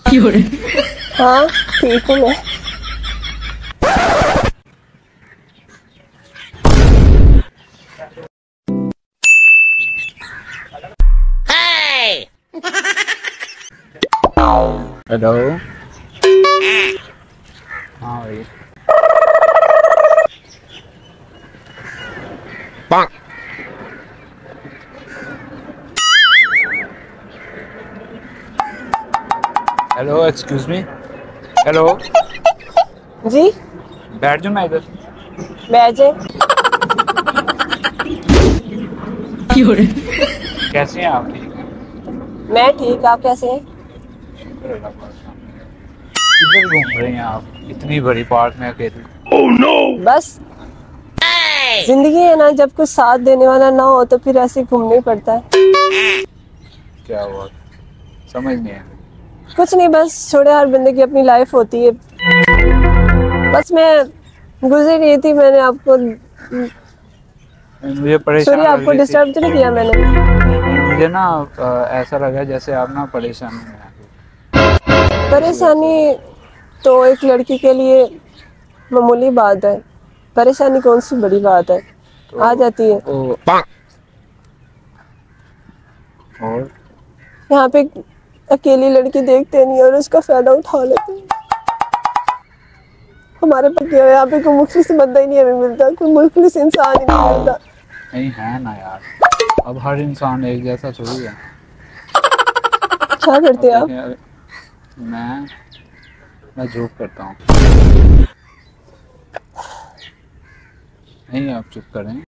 हाँ ठीक हूँ मैं। हेलो। हाँ भाई। Hello, excuse me. हेलो। जी बैठ जाओ ना इधर। बैठ जाए। कैसे हैं आप? ठीक हैं? मैं ठीक, आप कैसे हैं? शुक्र अल्लाह का। किधर घूम रहे हैं आप इतनी बड़ी पार्क में अकेले? बस जिंदगी है ना, जब कुछ साथ देने वाला ना हो तो फिर ऐसे घूमना ही पड़ता है। क्या हुआ? समझ नहीं है। कुछ नहीं, बस छोड़े, हर बंदे की अपनी लाइफ होती है। बस मैं गुजर रही थी, मैंने आपको मुझे सॉरी, परेशान लग आपको रही थी। डिस्टर्ब तो नहीं किया मैंने? नहीं, मुझे ना ऐसा लगा जैसे आप ना परेशानी में हैं। इस वजह से। परेशानी तो एक लड़की के लिए मामूली बात है। परेशानी कौन सी बड़ी बात है, तो आ जाती है। और यहाँ पे अकेली लड़की देखते नहीं और उसका फायदा उठा लेते हैं। हमारे पास यहाँ पे कोई मुखलिस बंदा ही नहीं हमें मिलता, कोई मुखलिस इंसान ही नहीं मिलता। नहीं है ना यार, अब हर इंसान एक जैसा थोड़ी है। क्या अब करते हैं आप? देखें, मैं जॉब करता हूँ। नहीं, आप चुप करें।